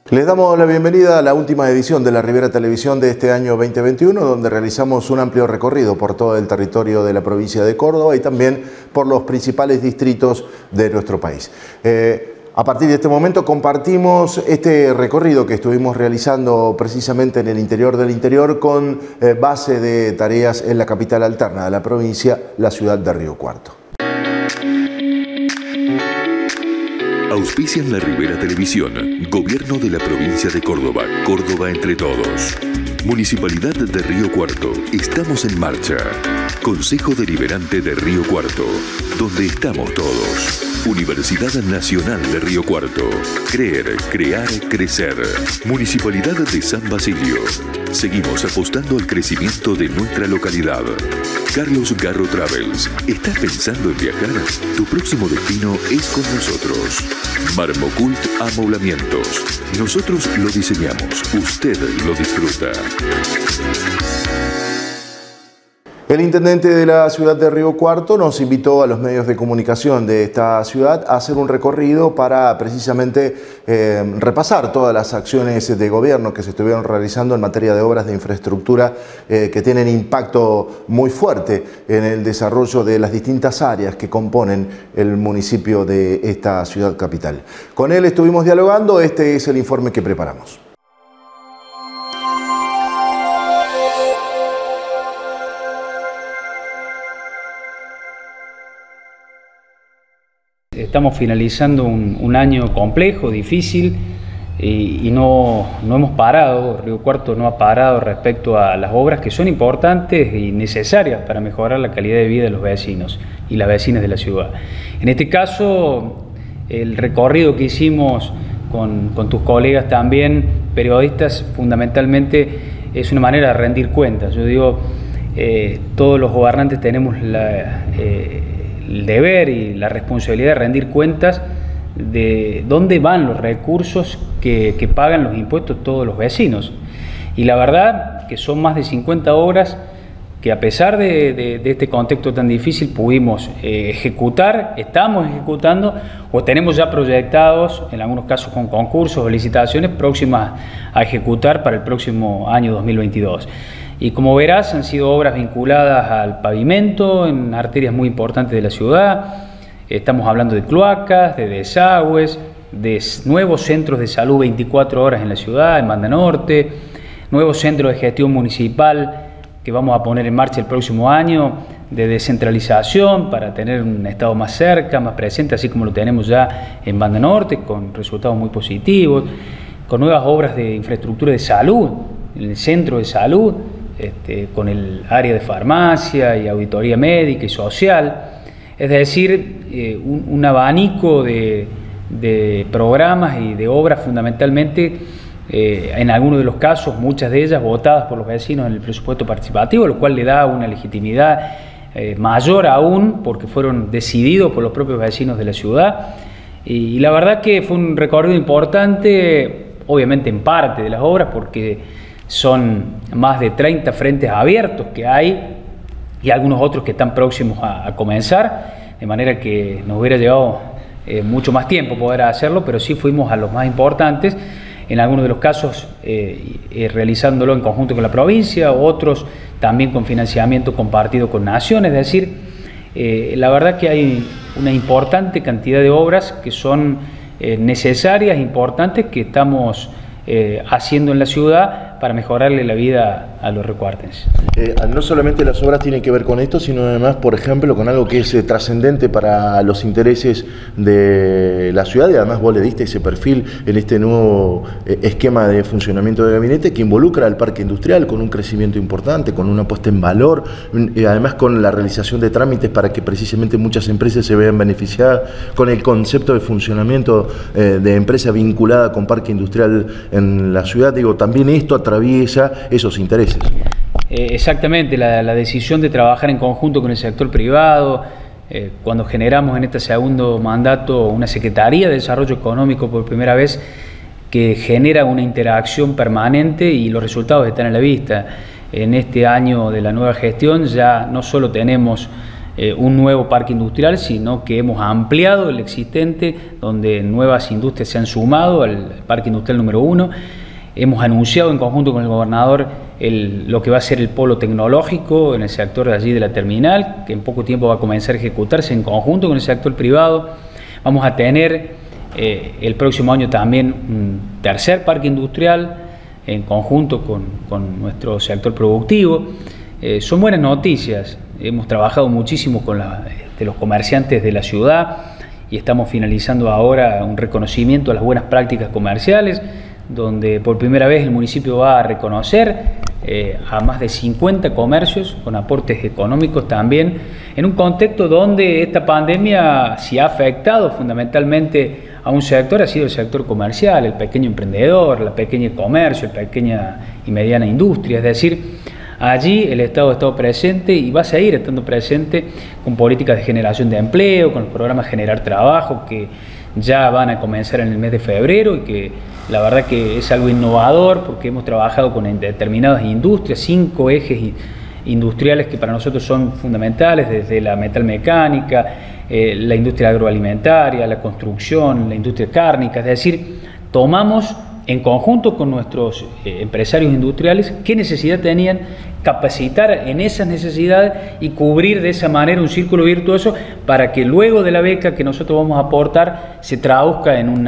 Les damos la bienvenida a la última edición de la Ribera Televisión de este año 2021, donde realizamos un amplio recorrido por todo el territorio de la provincia de Córdoba y también por los principales distritos de nuestro país. A partir de este momento compartimos este recorrido que estuvimos realizando precisamente en el interior del interior con base de tareas en la capital alterna de la provincia, la ciudad de Río Cuarto. Auspician la Ribera Televisión, Gobierno de la Provincia de Córdoba, Córdoba entre todos. Municipalidad de Río Cuarto, estamos en marcha. Consejo Deliberante de Río Cuarto, donde estamos todos. Universidad Nacional de Río Cuarto. Creer, crear, crecer. Municipalidad de San Basilio. Seguimos apostando al crecimiento de nuestra localidad. Carlos Garro Travels. ¿Estás pensando en viajar? Tu próximo destino es con nosotros. Marmocult Amoblamientos. Nosotros lo diseñamos. Usted lo disfruta. El intendente de la ciudad de Río Cuarto nos invitó a los medios de comunicación de esta ciudad a hacer un recorrido para precisamente repasar todas las acciones de gobierno que se estuvieron realizando en materia de obras de infraestructura que tienen impacto muy fuerte en el desarrollo de las distintas áreas que componen el municipio de esta ciudad capital. Con él estuvimos dialogando, este es el informe que preparamos. Estamos finalizando un año complejo, difícil, y no hemos parado. Río Cuarto no ha parado respecto a las obras que son importantes y necesarias para mejorar la calidad de vida de los vecinos y las vecinas de la ciudad. En este caso, el recorrido que hicimos con tus colegas también, periodistas, fundamentalmente es una manera de rendir cuentas. Yo digo, todos los gobernantes tenemos el deber y la responsabilidad de rendir cuentas de dónde van los recursos que pagan los impuestos todos los vecinos. Y la verdad que son más de 50 obras que, a pesar de este contexto tan difícil, pudimos ejecutar, estamos ejecutando o tenemos ya proyectados, en algunos casos con concursos o licitaciones próximas a ejecutar para el próximo año 2022. Y como verás, han sido obras vinculadas al pavimento en arterias muy importantes de la ciudad. Estamos hablando de cloacas, de desagües, de nuevos centros de salud 24 horas en la ciudad, en Banda Norte, nuevos centros de gestión municipal que vamos a poner en marcha el próximo año, de descentralización para tener un Estado más cerca, más presente, así como lo tenemos ya en Banda Norte, con resultados muy positivos, con nuevas obras de infraestructura de salud, en el centro de salud, con el área de farmacia y auditoría médica y social, es decir, un abanico de programas y de obras fundamentalmente, en algunos de los casos, muchas de ellas votadas por los vecinos en el presupuesto participativo, lo cual le da una legitimidad mayor aún porque fueron decididos por los propios vecinos de la ciudad. Y la verdad que fue un recorrido importante, obviamente en parte de las obras, porque son más de 30 frentes abiertos que hay y algunos otros que están próximos a comenzar, de manera que nos hubiera llevado mucho más tiempo poder hacerlo, pero sí fuimos a los más importantes, en algunos de los casos realizándolo en conjunto con la provincia, otros también con financiamiento compartido con naciones, es decir, la verdad que hay una importante cantidad de obras que son necesarias, importantes, que estamos haciendo en la ciudad para mejorarle la vida a los riocuartenses. No solamente las obras tienen que ver con esto, sino además, por ejemplo, con algo que es trascendente para los intereses de la ciudad, y además vos le diste ese perfil en este nuevo esquema de funcionamiento de gabinete que involucra al parque industrial con un crecimiento importante, con una puesta en valor, y además con la realización de trámites para que precisamente muchas empresas se vean beneficiadas con el concepto de funcionamiento de empresa vinculada con parque industrial en la ciudad. Digo, también esto atraviesa esos intereses. Exactamente, la decisión de trabajar en conjunto con el sector privado, cuando generamos en este segundo mandato una Secretaría de Desarrollo Económico por primera vez, que genera una interacción permanente y los resultados están a la vista. En este año de la nueva gestión ya no solo tenemos un nuevo parque industrial, sino que hemos ampliado el existente, donde nuevas industrias se han sumado al parque industrial número 1. Hemos anunciado en conjunto con el gobernador lo que va a ser el polo tecnológico en el sector de allí de la terminal, que en poco tiempo va a comenzar a ejecutarse en conjunto con el sector privado. Vamos a tener el próximo año también un tercer parque industrial en conjunto con nuestro sector productivo. Son buenas noticias. Hemos trabajado muchísimo con los comerciantes de la ciudad y estamos finalizando ahora un reconocimiento a las buenas prácticas comerciales, donde por primera vez el municipio va a reconocer a más de 50 comercios con aportes económicos también, en un contexto donde esta pandemia sí ha afectado fundamentalmente a un sector, ha sido el sector comercial, el pequeño emprendedor, la pequeña comercio, la pequeña y mediana industria. Es decir, allí el Estado ha estado presente y va a seguir estando presente con políticas de generación de empleo, con los programas Generar Trabajo, que ya van a comenzar en el mes de febrero y que la verdad que es algo innovador porque hemos trabajado con determinadas industrias, 5 ejes industriales que para nosotros son fundamentales, desde la metalmecánica, la industria agroalimentaria, la construcción, la industria cárnica. Es decir, tomamos en conjunto con nuestros empresarios industriales qué necesidad tenían, capacitar en esas necesidades y cubrir de esa manera un círculo virtuoso para que luego de la beca que nosotros vamos a aportar se traduzca en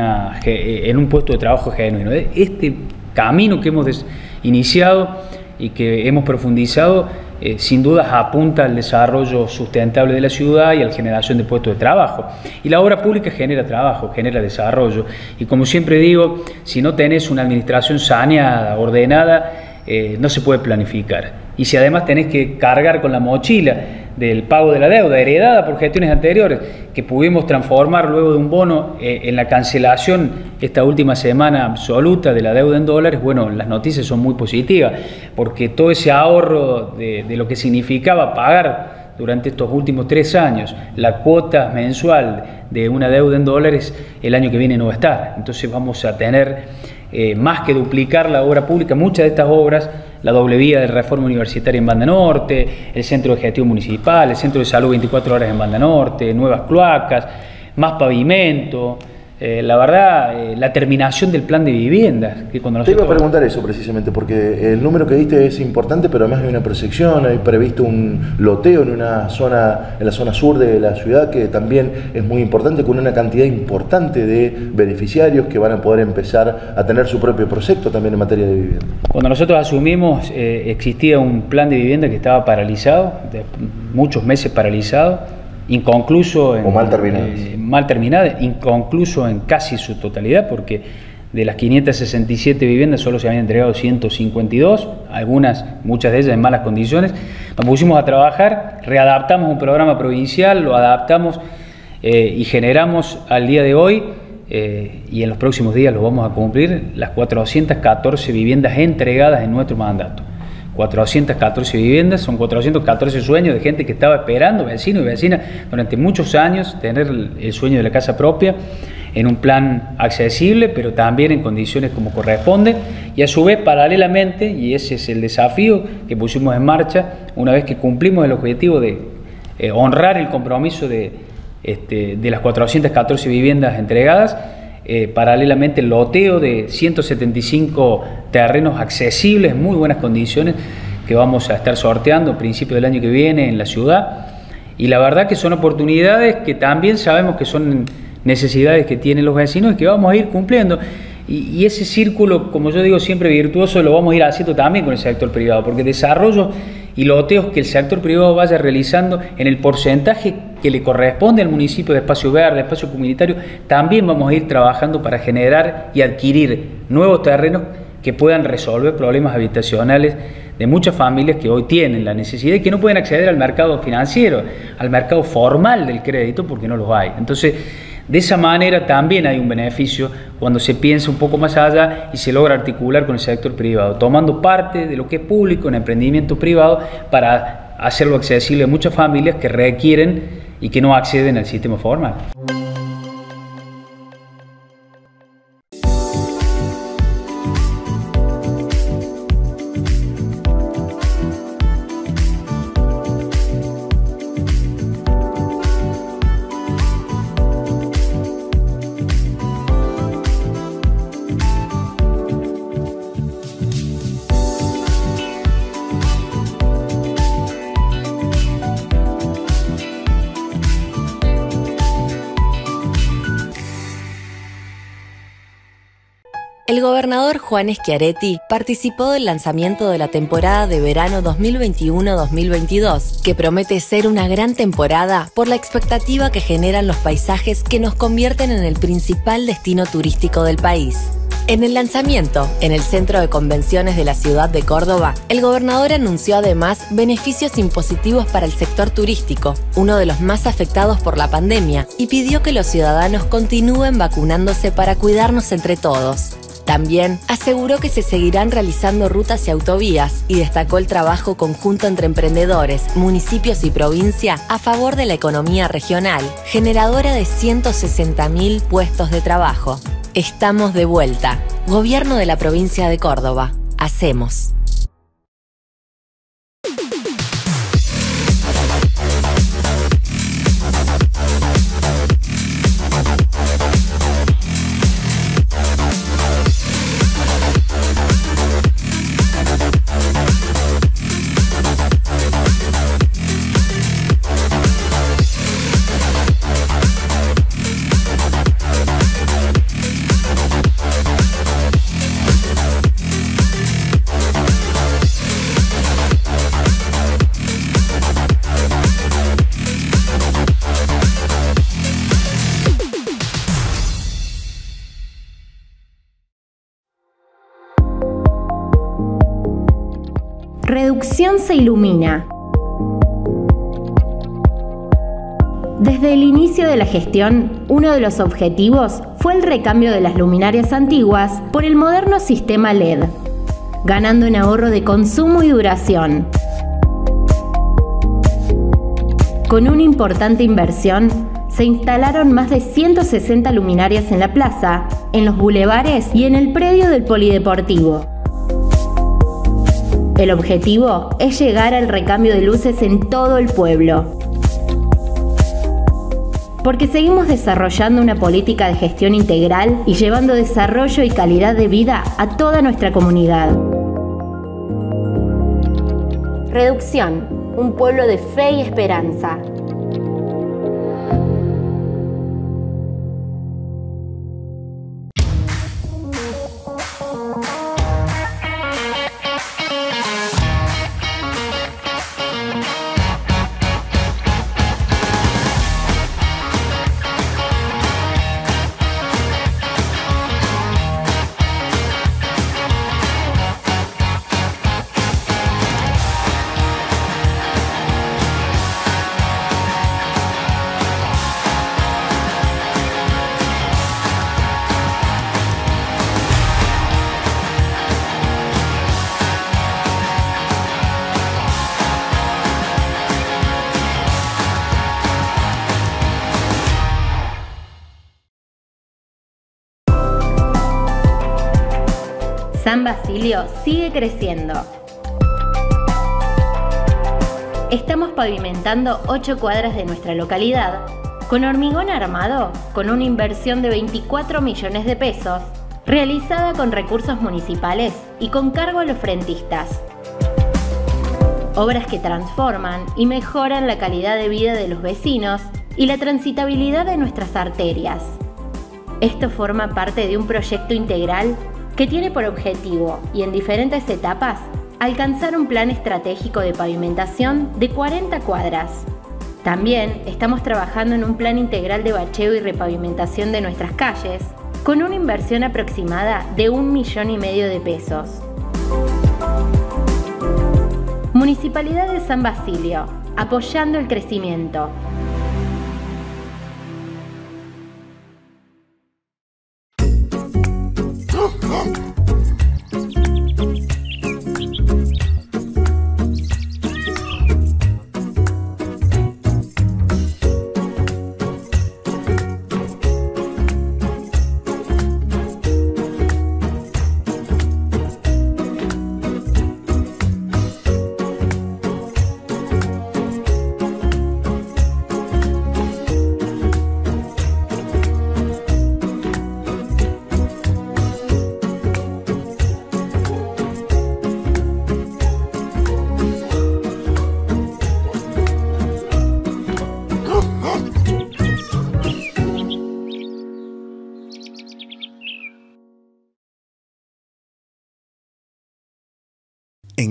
un puesto de trabajo genuino. Este camino que hemos iniciado y que hemos profundizado sin dudas apunta al desarrollo sustentable de la ciudad y a la generación de puestos de trabajo. Y la obra pública genera trabajo, genera desarrollo. Y como siempre digo, si no tenés una administración saneada, ordenada, no se puede planificar. Y si además tenés que cargar con la mochila del pago de la deuda heredada por gestiones anteriores, que pudimos transformar luego de un bono en la cancelación esta última semana absoluta de la deuda en dólares, bueno, las noticias son muy positivas, porque todo ese ahorro de lo que significaba pagar durante estos últimos 3 años la cuota mensual de una deuda en dólares, el año que viene no va a estar. Entonces vamos a tener más que duplicar la obra pública, muchas de estas obras, la doble vía de reforma universitaria en Banda Norte, el centro de gestión municipal, el centro de salud 24 horas en Banda Norte, nuevas cloacas, más pavimento, la verdad, la terminación del plan de viviendas. Que cuando Te iba a preguntar eso precisamente, porque el número que diste es importante, pero además hay una proyección, hay previsto un loteo en la zona sur de la ciudad, que también es muy importante, con una cantidad importante de beneficiarios que van a poder empezar a tener su propio proyecto también en materia de vivienda. Cuando nosotros asumimos, existía un plan de vivienda que estaba paralizado, de muchos meses paralizado, inconcluso o mal terminado, inconcluso en casi su totalidad, porque de las 567 viviendas solo se habían entregado 152, muchas de ellas en malas condiciones. Nos pusimos a trabajar, readaptamos un programa provincial, lo adaptamos y generamos al día de hoy, y en los próximos días lo vamos a cumplir, las 414 viviendas entregadas en nuestro mandato. 414 viviendas, son 414 sueños de gente que estaba esperando, vecinos y vecinas, durante muchos años, tener el sueño de la casa propia en un plan accesible, pero también en condiciones como corresponde, y a su vez, paralelamente, y ese es el desafío que pusimos en marcha, una vez que cumplimos el objetivo de honrar el compromiso de las 414 viviendas entregadas, paralelamente el loteo de 175 terrenos accesibles, muy buenas condiciones, que vamos a estar sorteando a principios del año que viene en la ciudad. Y la verdad que son oportunidades que también sabemos que son necesidades que tienen los vecinos y que vamos a ir cumpliendo. Y ese círculo, como yo digo siempre, virtuoso, lo vamos a ir haciendo también con el sector privado, porque desarrollo y loteos que el sector privado vaya realizando en el porcentaje que le corresponde al municipio de espacio verde, espacio comunitario, también vamos a ir trabajando para generar y adquirir nuevos terrenos que puedan resolver problemas habitacionales de muchas familias que hoy tienen la necesidad y que no pueden acceder al mercado financiero, al mercado formal del crédito, porque no los hay. Entonces, de esa manera también hay un beneficio cuando se piensa un poco más allá y se logra articular con el sector privado, tomando parte de lo que es público en emprendimiento privado para hacerlo accesible a muchas familias que requieren y que no acceden al sistema formal. El gobernador Juan Schiaretti participó del lanzamiento de la temporada de verano 2021-2022, que promete ser una gran temporada por la expectativa que generan los paisajes que nos convierten en el principal destino turístico del país. En el lanzamiento, en el Centro de Convenciones de la ciudad de Córdoba, el gobernador anunció además beneficios impositivos para el sector turístico, uno de los más afectados por la pandemia, y pidió que los ciudadanos continúen vacunándose para cuidarnos entre todos. También aseguró que se seguirán realizando rutas y autovías y destacó el trabajo conjunto entre emprendedores, municipios y provincia a favor de la economía regional, generadora de 160.000 puestos de trabajo. Estamos de vuelta. Gobierno de la provincia de Córdoba. Hacemos. Reducción se ilumina. Desde el inicio de la gestión, uno de los objetivos fue el recambio de las luminarias antiguas por el moderno sistema LED, ganando en ahorro de consumo y duración. Con una importante inversión, se instalaron más de 160 luminarias en la plaza, en los bulevares y en el predio del polideportivo. El objetivo es llegar al recambio de luces en todo el pueblo. Porque seguimos desarrollando una política de gestión integral y llevando desarrollo y calidad de vida a toda nuestra comunidad. Reducción, un pueblo de fe y esperanza. San Basilio sigue creciendo. Estamos pavimentando 8 cuadras de nuestra localidad con hormigón armado con una inversión de 24 millones de pesos, realizada con recursos municipales y con cargo a los frentistas. Obras que transforman y mejoran la calidad de vida de los vecinos y la transitabilidad de nuestras arterias. Esto forma parte de un proyecto integral que tiene por objetivo, y en diferentes etapas, alcanzar un plan estratégico de pavimentación de 40 cuadras. También estamos trabajando en un plan integral de bacheo y repavimentación de nuestras calles, con una inversión aproximada de 1,5 millones de pesos. Municipalidad de San Basilio, apoyando el crecimiento.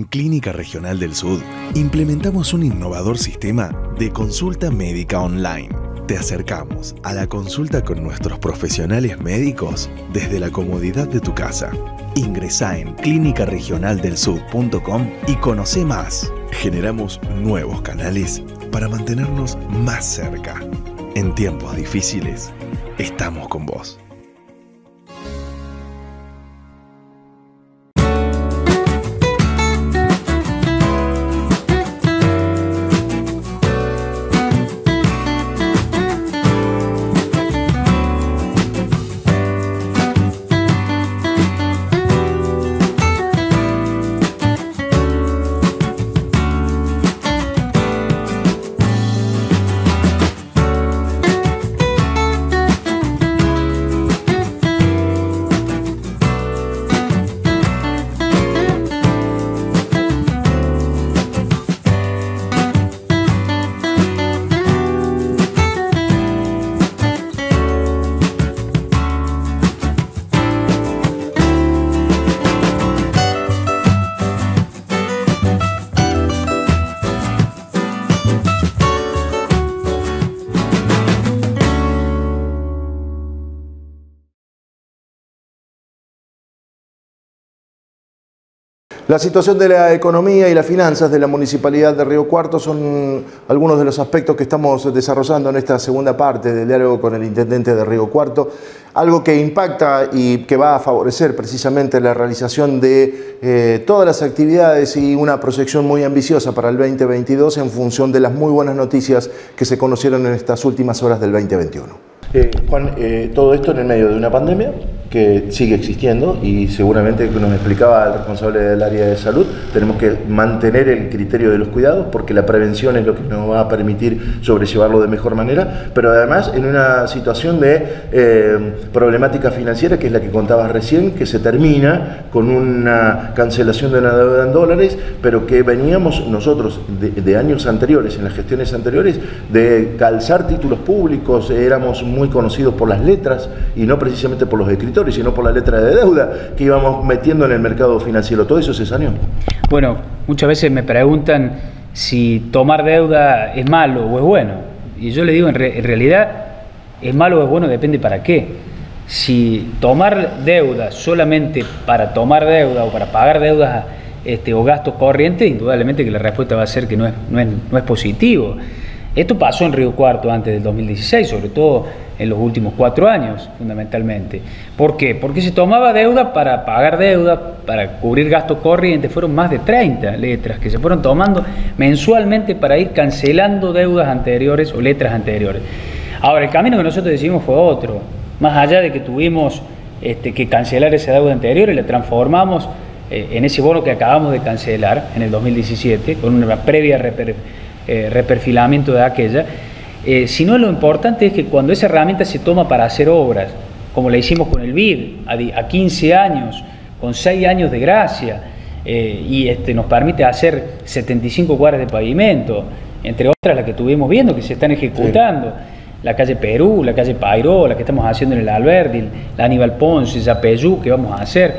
Clínica Regional del Sud implementamos un innovador sistema de consulta médica online. Te acercamos a la consulta con nuestros profesionales médicos desde la comodidad de tu casa. Ingresá en clinicaregionaldelsud.com y conoce más. Generamos nuevos canales para mantenernos más cerca. En tiempos difíciles, estamos con vos. La situación de la economía y las finanzas de la Municipalidad de Río Cuarto son algunos de los aspectos que estamos desarrollando en esta segunda parte del diálogo con el Intendente de Río Cuarto, algo que impacta y que va a favorecer precisamente la realización de todas las actividades y una proyección muy ambiciosa para el 2022 en función de las muy buenas noticias que se conocieron en estas últimas horas del 2021. Juan, todo esto en el medio de una pandemia que sigue existiendo y seguramente, como nos explicaba el responsable del área de salud, tenemos que mantener el criterio de los cuidados porque la prevención es lo que nos va a permitir sobrellevarlo de mejor manera, pero además en una situación de problemática financiera que es la que contabas recién, que se termina con una cancelación de la deuda en dólares, pero que veníamos nosotros de años anteriores, en las gestiones anteriores, de calzar títulos públicos, éramos muy conocidos por las letras y no precisamente por los escritorios, sino por la letra de deuda que íbamos metiendo en el mercado financiero. ¿Todo eso se saneó? Bueno, muchas veces me preguntan si tomar deuda es malo o es bueno. Y yo le digo, en realidad, es malo o es bueno, depende para qué. Si tomar deuda solamente para tomar deuda o para pagar deudas o gastos corrientes, indudablemente que la respuesta va a ser que no es positivo. Esto pasó en Río Cuarto antes del 2016, sobre todo en los últimos 4 años, fundamentalmente. ¿Por qué? Porque se tomaba deuda para pagar deuda, para cubrir gastos corrientes. Fueron más de 30 letras que se fueron tomando mensualmente para ir cancelando deudas anteriores o letras anteriores. Ahora, el camino que nosotros decidimos fue otro. Más allá de que tuvimos que cancelar esa deuda anterior y la transformamos en ese bono que acabamos de cancelar en el 2017, con una previa reperfilamiento de aquella, sino lo importante es que cuando esa herramienta se toma para hacer obras, como la hicimos con el BID, a 15 años, con 6 años de gracia, y nos permite hacer 75 cuadras de pavimento, entre otras las que estuvimos viendo que se están ejecutando, la calle Perú, la calle Pairó, la que estamos haciendo en el Alberdi, la Aníbal Ponce, Yapeyú, que vamos a hacer,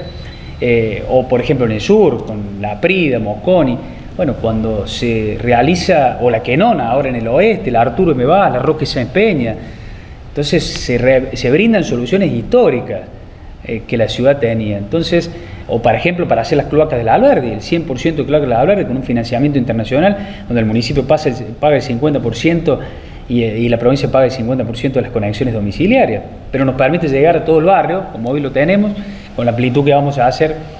o por ejemplo en el sur, con La Prida, Mosconi. Bueno, cuando se realiza, o la Quenona, ahora en el oeste, la Arturo M. Vaz, la Roque Sáenz Peña, entonces se brindan soluciones históricas que la ciudad tenía. Entonces, o por ejemplo, para hacer las cloacas del Alberdi, el 100% de cloacas del Alberdi con un financiamiento internacional, donde el municipio paga el 50% y la provincia paga el 50% de las conexiones domiciliarias, pero nos permite llegar a todo el barrio, como hoy lo tenemos, con la amplitud que vamos a hacer,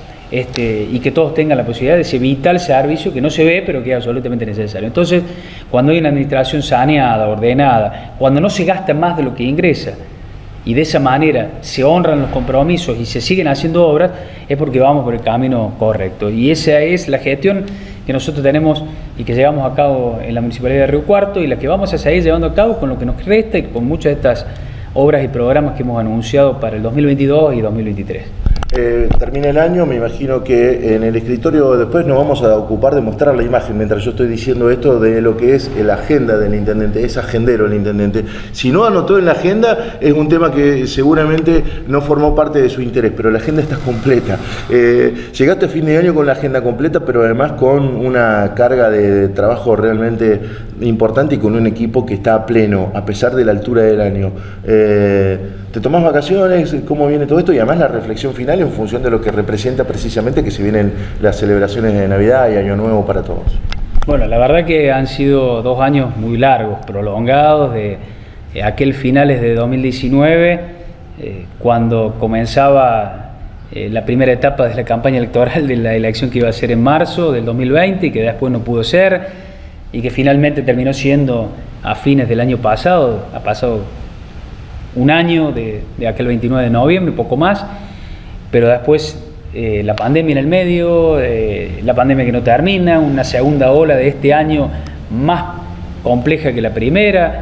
y que todos tengan la posibilidad de ese vital servicio que no se ve pero que es absolutamente necesario. Entonces, cuando hay una administración saneada, ordenada, cuando no se gasta más de lo que ingresa y de esa manera se honran los compromisos y se siguen haciendo obras, es porque vamos por el camino correcto. Y esa es la gestión que nosotros tenemos y que llevamos a cabo en la Municipalidad de Río Cuarto y la que vamos a seguir llevando a cabo con lo que nos resta y con muchas de estas obras y programas que hemos anunciado para el 2022 y 2023. termina el año, me imagino que en el escritorio después nos vamos a ocupar de mostrar la imagen, mientras yo estoy diciendo esto, de lo que es la agenda del intendente. Es agendero el intendente. Si no anotó en la agenda, es un tema que seguramente no formó parte de su interés, pero la agenda está completa. Llegaste a fin de año con la agenda completa, pero además con una carga de trabajo realmente importante y con un equipo que está a pleno, a pesar de la altura del año. ¿Te tomás vacaciones? ¿Cómo viene todo esto? Y además la reflexión final en función de lo que representa precisamente que se vienen las celebraciones de Navidad y Año Nuevo para todos. Bueno, la verdad que han sido 2 años muy largos, prolongados, de aquel finales de 2019, cuando comenzaba la primera etapa de la campaña electoral de la elección que iba a ser en marzo del 2020 y que después no pudo ser, y que finalmente terminó siendo a fines del año pasado. Ha pasado un año de aquel 29 de noviembre, poco más, pero después la pandemia en el medio, la pandemia que no termina, una segunda ola de este año más compleja que la primera,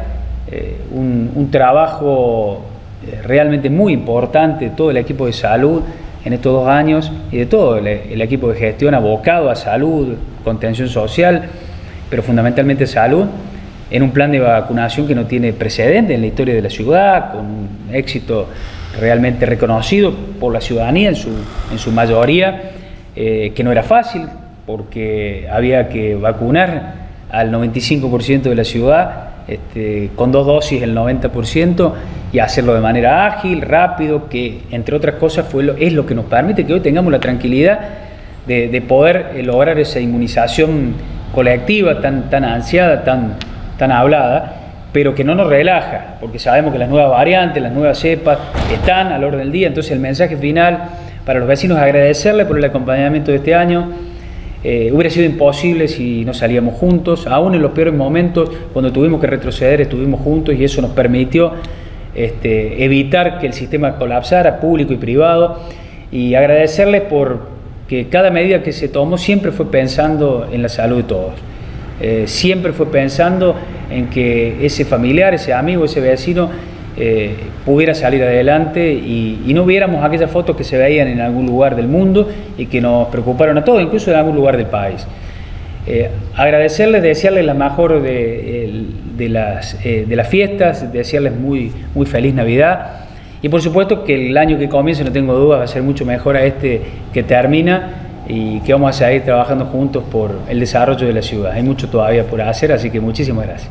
un trabajo realmente muy importante de todo el equipo de salud en estos 2 años y de todo el equipo de gestión abocado a salud, contención social, pero fundamentalmente salud, en un plan de vacunación que no tiene precedente en la historia de la ciudad, con un éxito realmente reconocido por la ciudadanía en su mayoría, que no era fácil porque había que vacunar al 95% de la ciudad, con 2 dosis el 90%, y hacerlo de manera ágil, rápido, que entre otras cosas es lo que nos permite que hoy tengamos la tranquilidad de poder lograr esa inmunización colectiva tan ansiada, tan hablada, pero que no nos relaja, porque sabemos que las nuevas variantes, las nuevas cepas están al orden del día. Entonces el mensaje final para los vecinos es agradecerle por el acompañamiento de este año. Hubiera sido imposible si no salíamos juntos, aún en los peores momentos, cuando tuvimos que retroceder, estuvimos juntos, y eso nos permitió evitar que el sistema colapsara, público y privado, y agradecerles porque cada medida que se tomó siempre fue pensando en la salud de todos. Siempre fue pensando en que ese familiar, ese amigo, ese vecino pudiera salir adelante y no viéramos aquellas fotos que se veían en algún lugar del mundo y que nos preocuparon a todos, incluso en algún lugar del país. Agradecerles, desearles la mejor de las fiestas, desearles muy feliz Navidad, y por supuesto que el año que comienza, no tengo dudas, va a ser mucho mejor a este que termina, y que vamos a seguir trabajando juntos por el desarrollo de la ciudad. Hay mucho todavía por hacer, así que muchísimas gracias.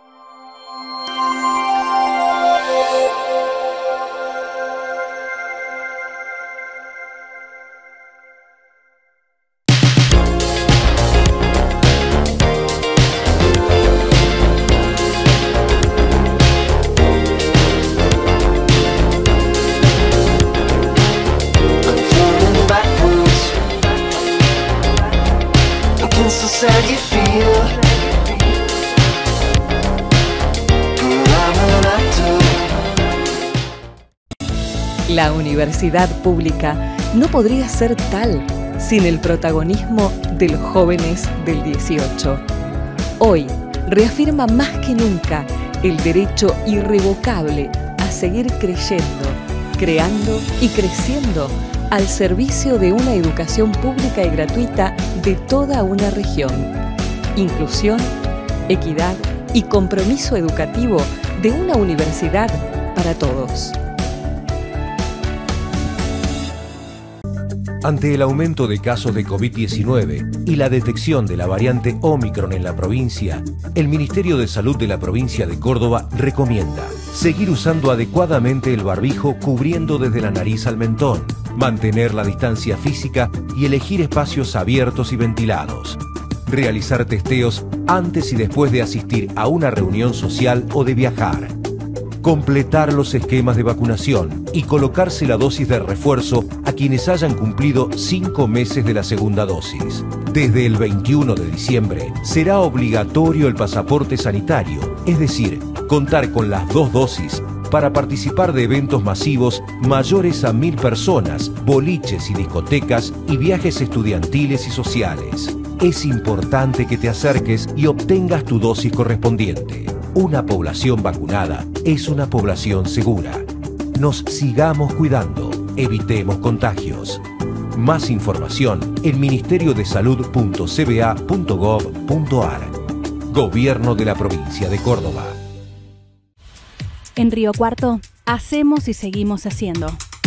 La universidad pública no podría ser tal sin el protagonismo de los jóvenes del 18. Hoy reafirma más que nunca el derecho irrevocable a seguir creyendo, creando y creciendo al servicio de una educación pública y gratuita de toda una región. Inclusión, equidad y compromiso educativo de una universidad para todos. Ante el aumento de casos de COVID-19 y la detección de la variante Omicron en la provincia, el Ministerio de Salud de la provincia de Córdoba recomienda seguir usando adecuadamente el barbijo cubriendo desde la nariz al mentón, mantener la distancia física y elegir espacios abiertos y ventilados, realizar testeos antes y después de asistir a una reunión social o de viajar, completar los esquemas de vacunación y colocarse la dosis de refuerzo a quienes hayan cumplido 5 meses de la segunda dosis. Desde el 21 de diciembre será obligatorio el pasaporte sanitario, es decir, contar con las 2 dosis para participar de eventos masivos mayores a 1000 personas, boliches y discotecas y viajes estudiantiles y sociales. Es importante que te acerques y obtengas tu dosis correspondiente. Una población vacunada es una población segura. Nos sigamos cuidando. Evitemos contagios. Más información en ministeriodesalud.cba.gov.ar. Gobierno de la Provincia de Córdoba. En Río Cuarto, hacemos y seguimos haciendo.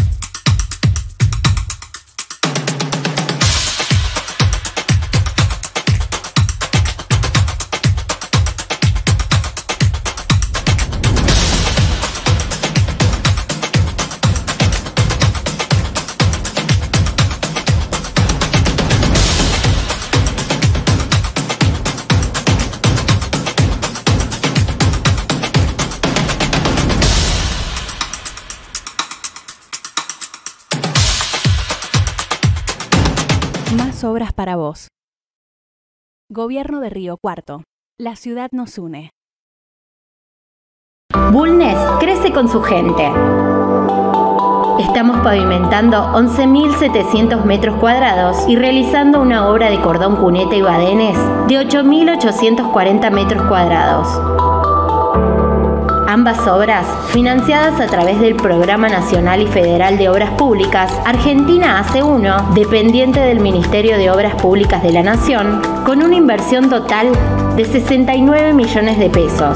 Más obras para vos. Gobierno de Río Cuarto. La ciudad nos une. Bulnes crece con su gente. Estamos pavimentando 11.700 metros cuadrados y realizando una obra de cordón cuneta y badenes de 8.840 metros cuadrados. Ambas obras, financiadas a través del Programa Nacional y Federal de Obras Públicas, Argentina hace uno, dependiente del Ministerio de Obras Públicas de la Nación, con una inversión total de 69 millones de pesos.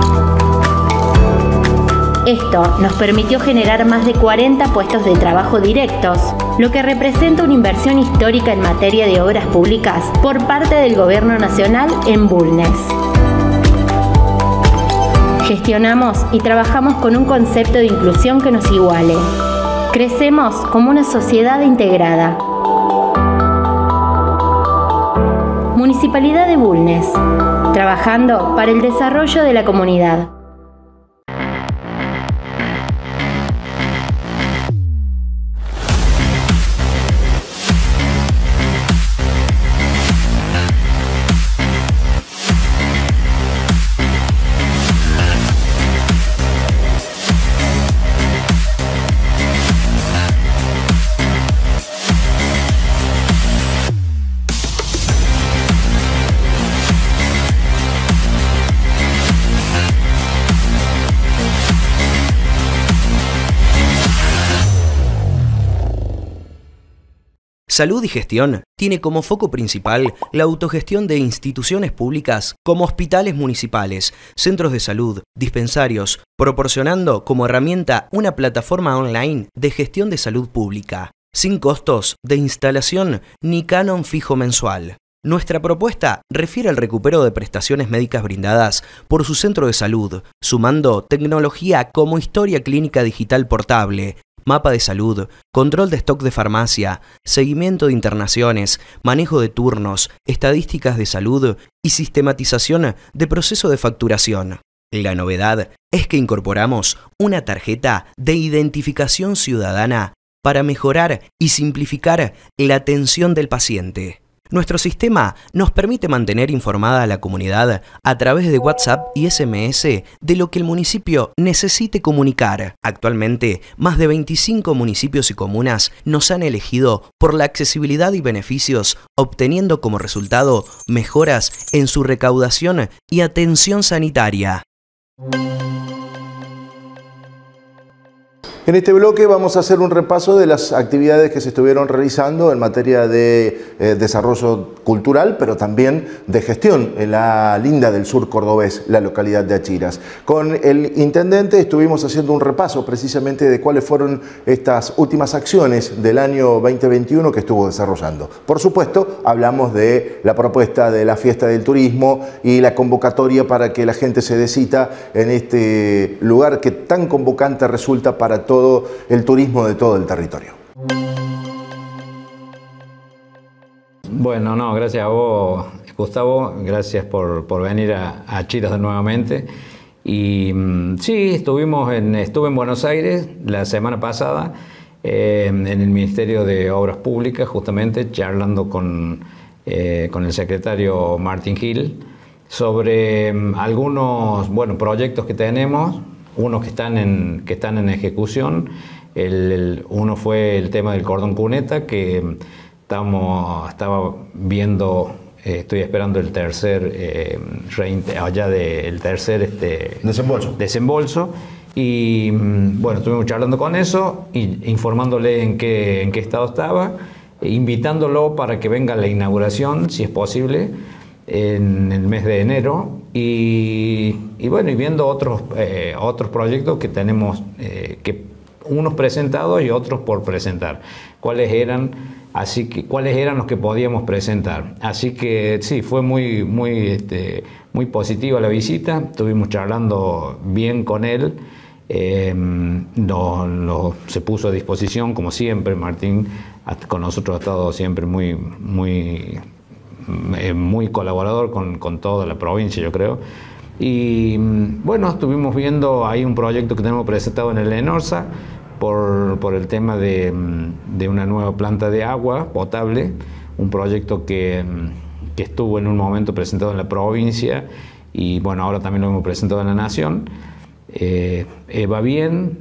Esto nos permitió generar más de 40 puestos de trabajo directos, lo que representa una inversión histórica en materia de obras públicas por parte del Gobierno Nacional en Bulnes. Gestionamos y trabajamos con un concepto de inclusión que nos iguale. Crecemos como una sociedad integrada. Municipalidad de Bulnes, trabajando para el desarrollo de la comunidad. Salud y Gestión tiene como foco principal la autogestión de instituciones públicas como hospitales municipales, centros de salud, dispensarios, proporcionando como herramienta una plataforma online de gestión de salud pública, sin costos de instalación ni canon fijo mensual. Nuestra propuesta refiere al recupero de prestaciones médicas brindadas por su centro de salud, sumando tecnología como historia clínica digital portable, mapa de salud, control de stock de farmacia, seguimiento de internaciones, manejo de turnos, estadísticas de salud y sistematización de proceso de facturación. La novedad es que incorporamos una tarjeta de identificación ciudadana para mejorar y simplificar la atención del paciente. Nuestro sistema nos permite mantener informada a la comunidad a través de WhatsApp y SMS de lo que el municipio necesite comunicar. Actualmente, más de 25 municipios y comunas nos han elegido por la accesibilidad y beneficios, obteniendo como resultado mejoras en su recaudación y atención sanitaria. En este bloque vamos a hacer un repaso de las actividades que se estuvieron realizando en materia de desarrollo cultural, pero también de gestión en la linda del sur cordobés, la localidad de Achiras. Con el intendente estuvimos haciendo un repaso precisamente de cuáles fueron estas últimas acciones del año 2021 que estuvo desarrollando. Por supuesto, hablamos de la propuesta de la fiesta del turismo y la convocatoria para que la gente se dé cita en este lugar que tan convocante resulta para todo el turismo de todo el territorio. Bueno, no, gracias a vos, Gustavo, gracias por venir a Achiras nuevamente. Y sí, estuve en Buenos Aires la semana pasada, en el Ministerio de Obras Públicas, justamente charlando con el secretario Martín Gil sobre algunos proyectos que tenemos, unos que están en ejecución. Uno fue el tema del cordón cuneta, que estaba viendo, estoy esperando el tercer desembolso. Y bueno, estuvimos charlando con eso, informándole en qué estado estaba, invitándolo para que venga a la inauguración, si es posible, en el mes de enero. Y bueno, y viendo otros proyectos que tenemos, unos presentados y otros por presentar. ¿Cuáles eran los que podíamos presentar? Así que sí, fue muy positiva la visita. Estuvimos charlando bien con él. Se puso a disposición, como siempre. Martín con nosotros ha estado siempre muy colaborador con toda la provincia, yo creo. Y bueno, estuvimos viendo ahí un proyecto que tenemos presentado en el ENORSA por el tema de una nueva planta de agua potable, un proyecto que estuvo en un momento presentado en la provincia y bueno, ahora también lo hemos presentado en la Nación. Va bien,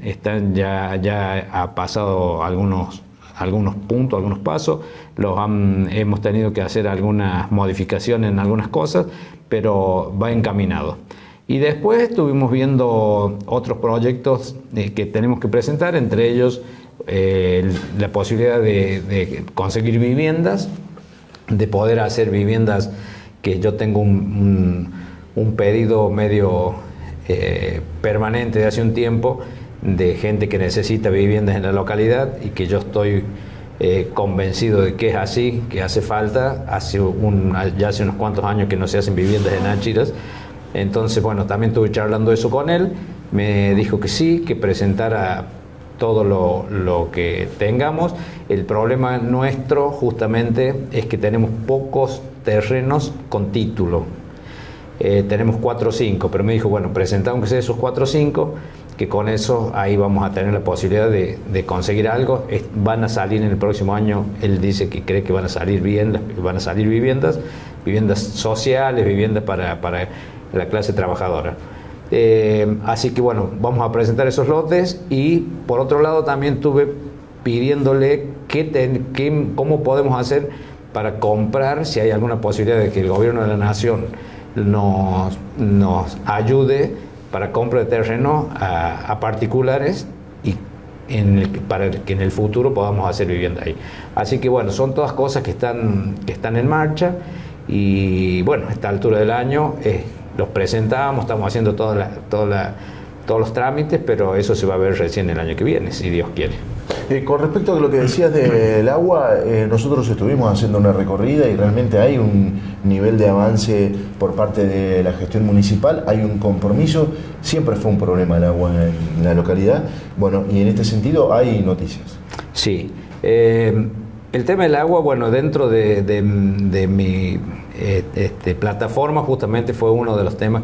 ya ha pasado algunos puntos, algunos pasos, hemos tenido que hacer algunas modificaciones en algunas cosas, pero va encaminado. Y después estuvimos viendo otros proyectos que tenemos que presentar, entre ellos la posibilidad de conseguir viviendas, de poder hacer viviendas, que yo tengo un pedido medio permanente de hace un tiempo de gente que necesita viviendas en la localidad y que yo estoy convencido de que es así, que hace falta. Ya hace unos cuantos años que no se hacen viviendas en Áchiras. Entonces, bueno, también estuve charlando eso con él. Me dijo que sí, que presentara todo lo que tengamos. El problema nuestro justamente es que tenemos pocos terrenos con título. Tenemos 4 o 5, pero me dijo, bueno, presenta aunque sea esos 4 o 5, que con eso ahí vamos a tener la posibilidad de conseguir algo. Van a salir en el próximo año, él dice que cree que van a salir viviendas sociales, viviendas para la clase trabajadora. Así que bueno, vamos a presentar esos lotes. Y por otro lado también estuve pidiéndole cómo podemos hacer para comprar, si hay alguna posibilidad de que el gobierno de la Nación nos ayude para compra de terreno a particulares y para que en el futuro podamos hacer vivienda ahí. Así que bueno, son todas cosas que están en marcha. Y bueno, a esta altura del año los presentamos, estamos haciendo todos los trámites, pero eso se va a ver recién el año que viene, si Dios quiere. Con respecto a lo que decías del agua, nosotros estuvimos haciendo una recorrida y realmente hay un nivel de avance por parte de la gestión municipal, hay un compromiso. Siempre fue un problema el agua en la localidad, bueno, y en este sentido hay noticias. Sí, el tema del agua, bueno, dentro de mi plataforma justamente fue uno de los temas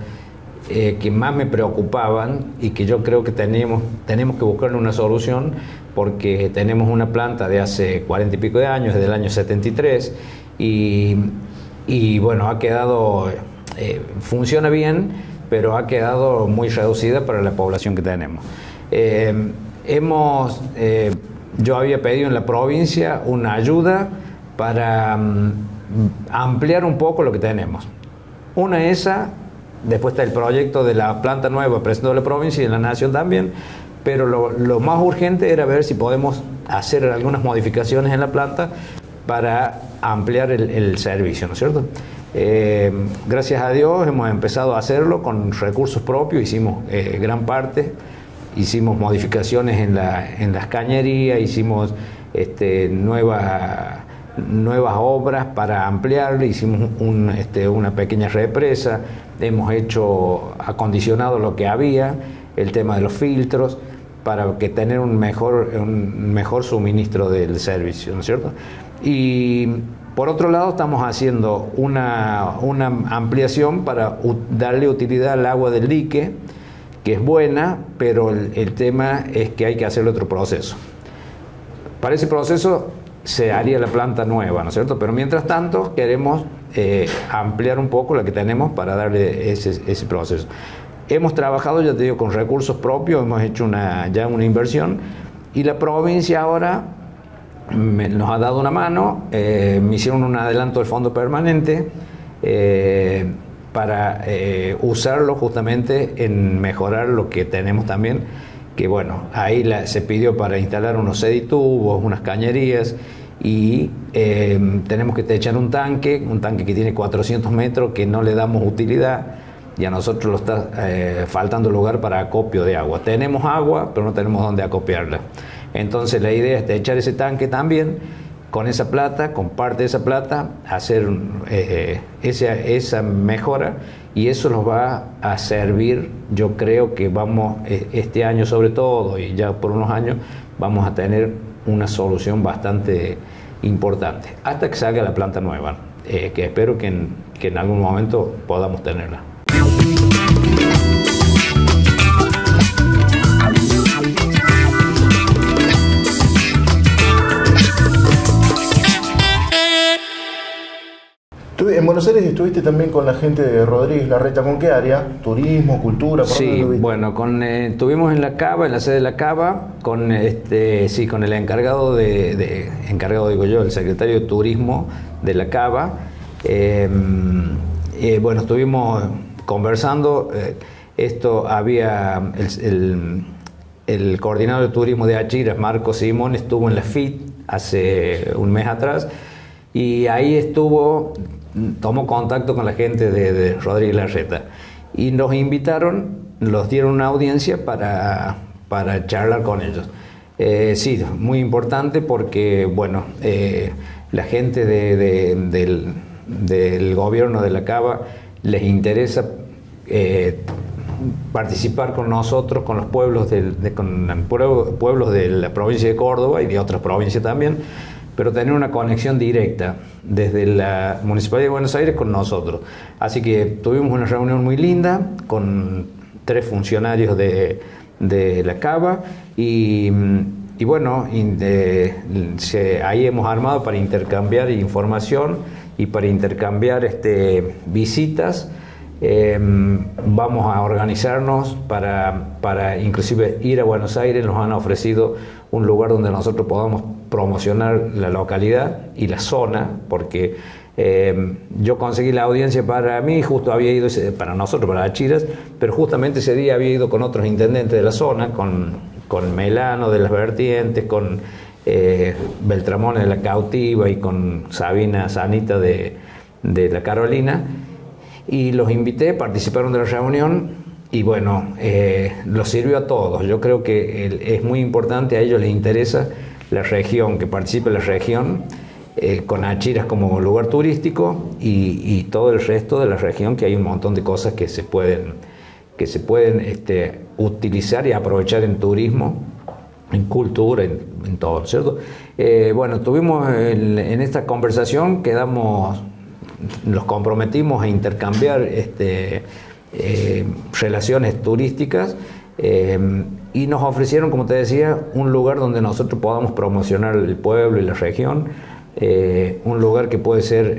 que más me preocupaban y que yo creo que tenemos que buscarle una solución, porque tenemos una planta de hace 40 y pico de años, desde el año 73, y bueno, ha quedado, funciona bien, pero ha quedado muy reducida para la población que tenemos. Yo había pedido en la provincia una ayuda para ampliar un poco lo que tenemos. Una esa. Después está el proyecto de la planta nueva presentado en la provincia y en la Nación también, pero lo más urgente era ver si podemos hacer algunas modificaciones en la planta para ampliar el servicio, ¿no es cierto? Gracias a Dios hemos empezado a hacerlo con recursos propios, hicimos gran parte, hicimos modificaciones en las cañerías, hicimos nuevas obras para ampliar, hicimos una pequeña represa, hemos acondicionado lo que había, el tema de los filtros, para que tener un mejor suministro del servicio, ¿no es cierto? Y por otro lado estamos haciendo una ampliación para darle utilidad al agua del dique, que es buena, pero el tema es que hay que hacer otro proceso. Para ese proceso se haría la planta nueva, ¿no es cierto? Pero mientras tanto queremos ampliar un poco la que tenemos para darle ese proceso. Hemos trabajado, ya te digo, con recursos propios, hemos hecho ya una inversión, y la provincia ahora nos ha dado una mano, me hicieron un adelanto del fondo permanente, usarlo justamente en mejorar lo que tenemos también, que bueno, ahí se pidió para instalar unos seditubos, unas cañerías, y tenemos que techar un tanque que tiene 400 metros que no le damos utilidad, y a nosotros lo está faltando lugar para acopio de agua. Tenemos agua, pero no tenemos dónde acopiarla. Entonces la idea es techar ese tanque también, con esa plata, con parte de esa plata, hacer esa mejora, y eso nos va a servir. Yo creo que vamos, este año sobre todo, y ya por unos años, vamos a tener una solución bastante importante, hasta que salga la planta nueva, que espero que en algún momento podamos tenerla. En Buenos Aires estuviste también con la gente de Rodríguez Larreta. ¿Con qué área? ¿Turismo, cultura? Sí, bueno, estuvimos en la Cava, en la sede de la Cava, con el encargado el secretario de Turismo de la Cava. Bueno, estuvimos conversando. Había el coordinador de turismo de Achiras, Marco Simón, estuvo en la FIT hace un mes atrás, y ahí tomó contacto con la gente de Rodríguez Larreta, y nos invitaron, nos dieron una audiencia para charlar con ellos. Sí, muy importante porque, bueno, la gente del gobierno de la Cava les interesa participar con nosotros, con los pueblos pueblos de la provincia de Córdoba y de otras provincias también, pero tener una conexión directa desde la Municipalidad de Buenos Aires con nosotros. Así que tuvimos una reunión muy linda con 3 funcionarios de la Cava, y bueno, ahí hemos armado para intercambiar información y para intercambiar visitas. Vamos a organizarnos para inclusive ir a Buenos Aires. Nos han ofrecido un lugar donde nosotros podamos promocionar la localidad y la zona, porque yo conseguí la audiencia para mí, justo había ido para nosotros, para Achiras, pero justamente ese día había ido con otros intendentes de la zona, con Melano de las Vertientes, con Beltramone de la Cautiva y con Sanita de la Carolina, y los invité, participaron de la reunión, y bueno, los sirvió a todos. Yo creo que es muy importante, a ellos les interesa la región, que participe la región, con Achiras como lugar turístico, y todo el resto de la región, que hay un montón de cosas que se pueden utilizar y aprovechar en turismo, en cultura, en todo, ¿cierto? Bueno, tuvimos en esta conversación, nos comprometimos a intercambiar relaciones turísticas, y nos ofrecieron, como te decía, un lugar donde nosotros podamos promocionar el pueblo y la región, un lugar que puede ser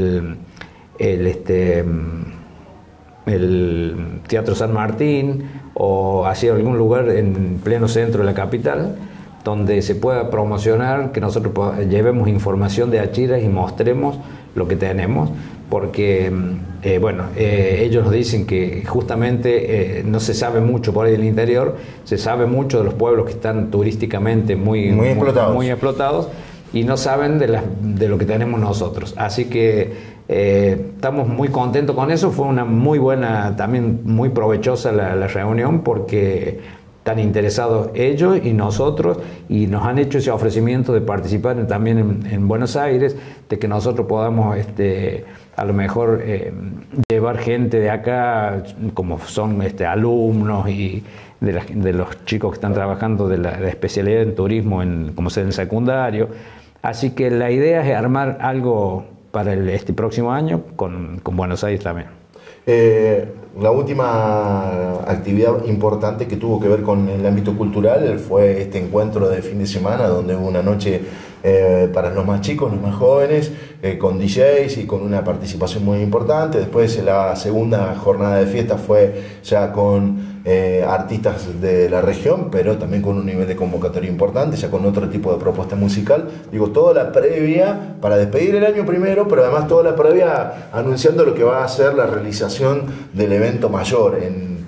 el Teatro San Martín, o hacia algún lugar en pleno centro de la capital, donde se pueda promocionar, que nosotros llevemos información de Achiras y mostremos lo que tenemos, porque ellos nos dicen que justamente no se sabe mucho por ahí del interior, se sabe mucho de los pueblos que están turísticamente muy explotados, y no saben de lo que tenemos nosotros. Así que estamos muy contentos con eso. Fue una muy buena, también muy provechosa la reunión, porque están interesados ellos y nosotros, y nos han hecho ese ofrecimiento de participar también en Buenos Aires, de que nosotros podamos a lo mejor llevar gente de acá, como son alumnos y de los chicos que están trabajando de la especialidad en turismo como sede en secundario. Así que la idea es armar algo para este próximo año con Buenos Aires también. La última actividad importante que tuvo que ver con el ámbito cultural fue este encuentro de fin de semana, donde hubo una noche para los más chicos, los más jóvenes, con DJs y con una participación muy importante. Después la segunda jornada de fiesta fue ya con artistas de la región, pero también con un nivel de convocatoria importante, ya con otro tipo de propuesta musical. Digo, toda la previa para despedir el año primero, pero además toda la previa anunciando lo que va a ser la realización del evento mayor en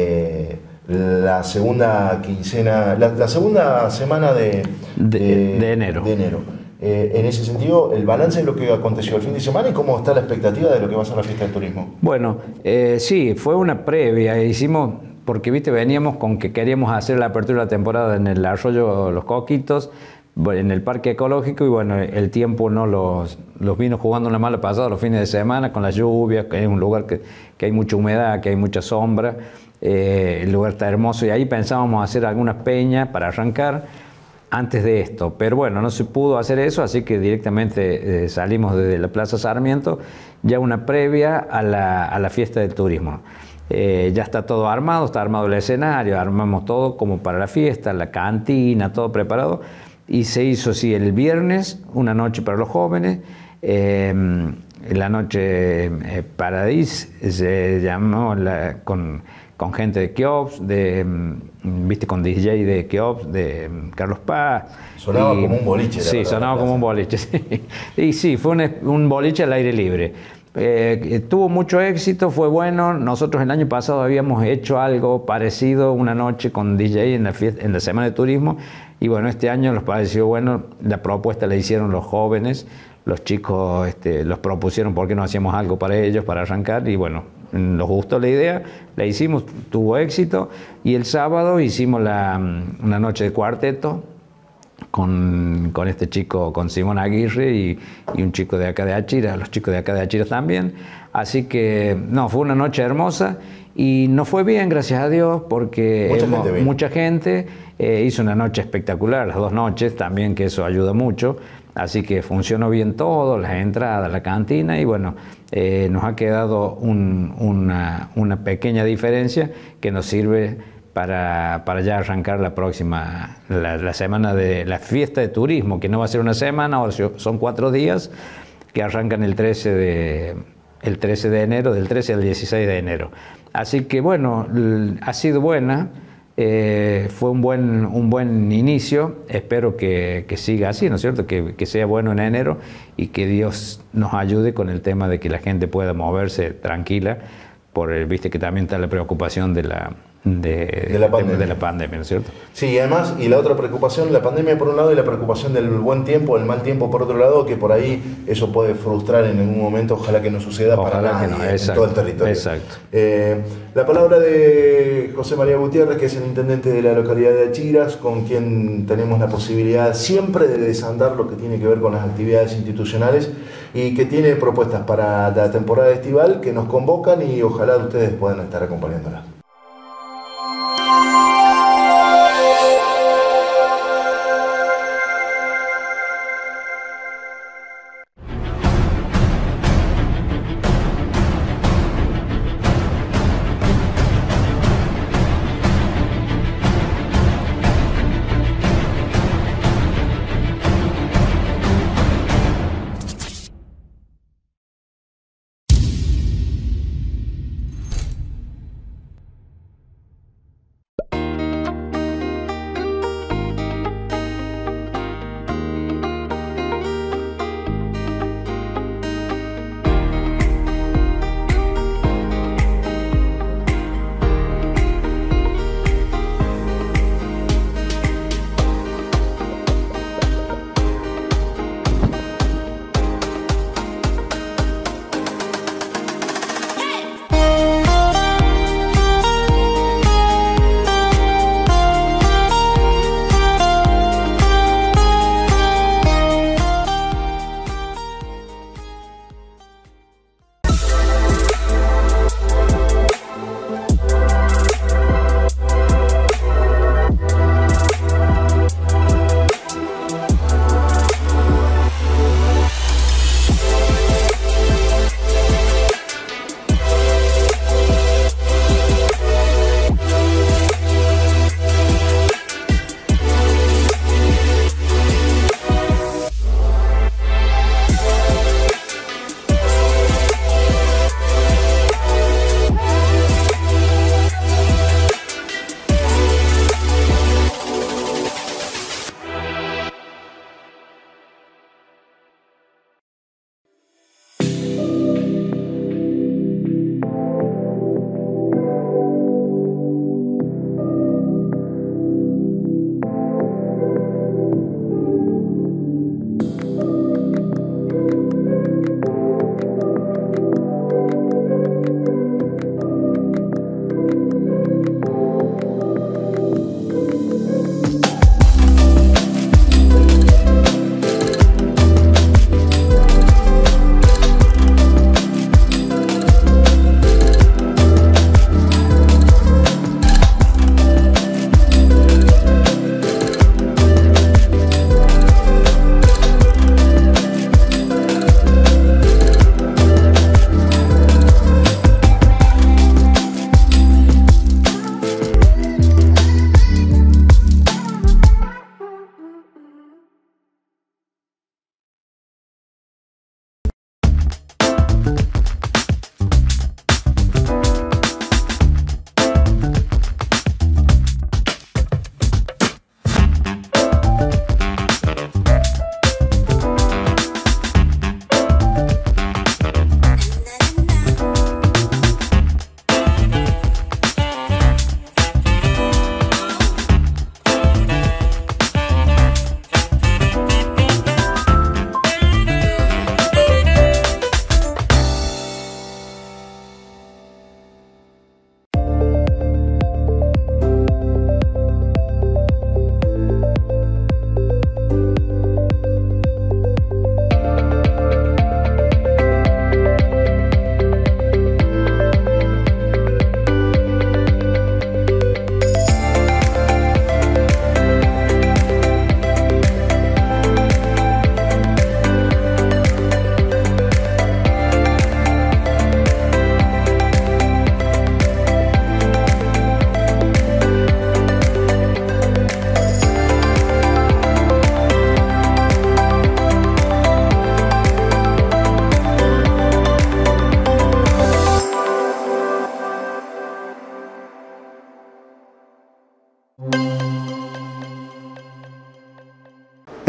la segunda quincena, la segunda semana de enero. En ese sentido, el balance de lo que aconteció el fin de semana y cómo está la expectativa de lo que va a ser la fiesta del turismo. Bueno, sí, fue una previa, hicimos, porque viste, veníamos con que queríamos hacer la apertura de la temporada en el arroyo Los Coquitos, en el parque ecológico, y bueno, el tiempo no los vino jugando una mala pasada los fines de semana con las lluvias, que es un lugar que hay mucha humedad, que hay mucha sombra, el lugar está hermoso, y ahí pensábamos hacer algunas peñas para arrancar antes de esto, pero bueno, no se pudo hacer eso, así que directamente salimos desde la Plaza Sarmiento, ya una previa a la fiesta del turismo. Ya está todo armado, está armado el escenario, armamos todo como para la fiesta, la cantina, todo preparado, y se hizo, sí, el viernes, una noche para los jóvenes, la noche Paradis, se llamó con gente de Keops, viste, con DJ de Keops, de Carlos Paz. Sonaba como un boliche. Sí, sonaba como un boliche. Sí. Y sí, fue un boliche al aire libre. Tuvo mucho éxito, fue bueno. Nosotros el año pasado habíamos hecho algo parecido, una noche con DJ en la Semana de Turismo, y bueno, este año nos pareció bueno. La propuesta la hicieron los jóvenes, los chicos los propusieron por qué no hacíamos algo para ellos, para arrancar, y bueno, nos gustó la idea, la hicimos, tuvo éxito, y el sábado hicimos una noche de cuarteto con este chico, con Simón Aguirre y un chico de acá de Achira, los chicos de acá de Achira también. Así que, no, fue una noche hermosa y nos fue bien, gracias a Dios, porque mucha gente hizo una noche espectacular, las 2 noches también, que eso ayuda mucho. Así que funcionó bien todo, las entradas, la cantina, y bueno, nos ha quedado una pequeña diferencia que nos sirve para ya arrancar la próxima, la semana de la fiesta de turismo, que no va a ser una semana, ahora son 4 días, que arrancan el 13 de enero, del 13 al 16 de enero. Así que bueno, ha sido buena. Fue un buen inicio, espero que siga así, ¿no es cierto? Que sea bueno en enero y que Dios nos ayude con el tema de que la gente pueda moverse tranquila, viste que también está la preocupación de la pandemia, ¿no es cierto? Sí, además, y la otra preocupación, la pandemia por un lado y la preocupación del buen tiempo, el mal tiempo por otro lado, que por ahí eso puede frustrar en algún momento, ojalá que no suceda para nadie en todo el territorio. Exacto. La palabra de José María Gutiérrez, que es el intendente de la localidad de Achiras, con quien tenemos la posibilidad siempre de desandar lo que tiene que ver con las actividades institucionales y que tiene propuestas para la temporada estival que nos convocan y ojalá ustedes puedan estar acompañándolas.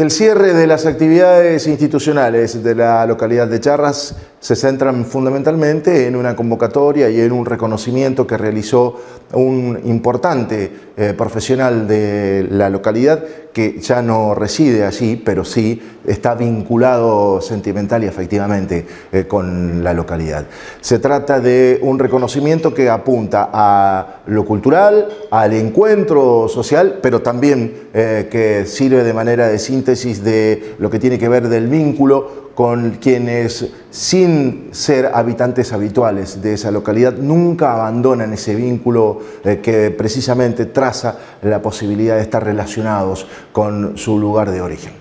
El cierre de las actividades institucionales de la localidad de Charras se centran fundamentalmente en una convocatoria y en un reconocimiento que realizó un importante profesional de la localidad que ya no reside allí, pero sí está vinculado sentimental y afectivamente con la localidad. Se trata de un reconocimiento que apunta a lo cultural, al encuentro social, pero también que sirve de manera de síntesis de lo que tiene que ver del vínculo con quienes, sin ser habitantes habituales de esa localidad, nunca abandonan ese vínculo que precisamente traza la posibilidad de estar relacionados con su lugar de origen.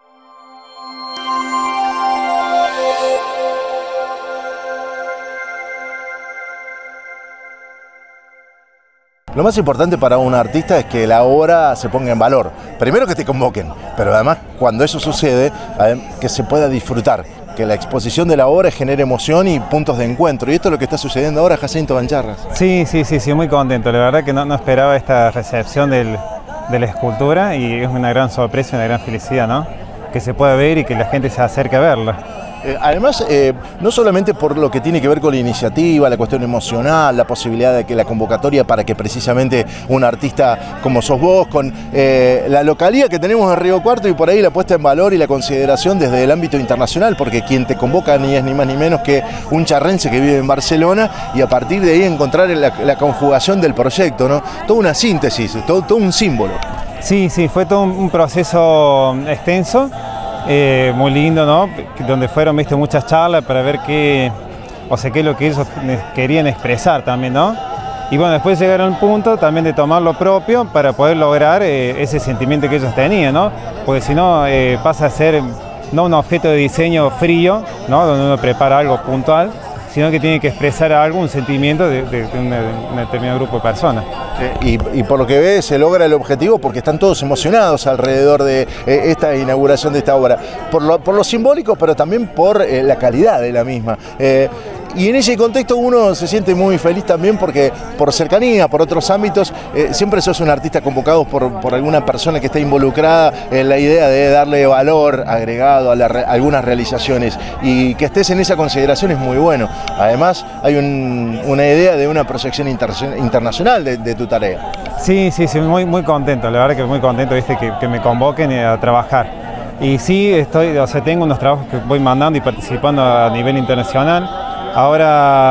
Lo más importante para un artista es que la obra se ponga en valor. Primero que te convoquen, pero además cuando eso sucede, que se pueda disfrutar, que la exposición de la obra genere emoción y puntos de encuentro. Y esto es lo que está sucediendo ahora, Jacinto en Charras. Sí, muy contento. La verdad que no esperaba esta recepción de la escultura y es una gran sorpresa, una gran felicidad, ¿no? Que se pueda ver y que la gente se acerque a verla. Además, no solamente por lo que tiene que ver con la iniciativa, la cuestión emocional, la posibilidad de que la convocatoria para que precisamente un artista como sos vos, con la localidad que tenemos en Río Cuarto y por ahí la puesta en valor y la consideración desde el ámbito internacional, porque quien te convoca ni es ni más ni menos que un charrense que vive en Barcelona y a partir de ahí encontrar la conjugación del proyecto, ¿no? Toda una síntesis, todo un símbolo. Sí, fue todo un proceso extenso. Muy lindo, ¿no? Donde fueron muchas charlas para ver qué es lo que ellos querían expresar también, ¿no? Y bueno, después llegaron al punto también de tomar lo propio para poder lograr ese sentimiento que ellos tenían, ¿no? Porque si no pasa a ser no un objeto de diseño frío, ¿no? Donde uno prepara algo puntual, sino que tiene que expresar algún sentimiento de un determinado grupo de personas. Y por lo que ves se logra el objetivo porque están todos emocionados alrededor de esta inauguración de esta obra, por lo simbólico, pero también por la calidad de la misma. Y en ese contexto uno se siente muy feliz también porque por cercanía, por otros ámbitos, siempre sos un artista convocado por alguna persona que está involucrada en la idea de darle valor agregado a algunas realizaciones, y que estés en esa consideración es muy bueno. Además hay una idea de una proyección internacional de tu tarea. Sí, muy contento, la verdad que muy contento, que me convoquen a trabajar. Y sí, tengo unos trabajos que voy mandando y participando a nivel internacional. Ahora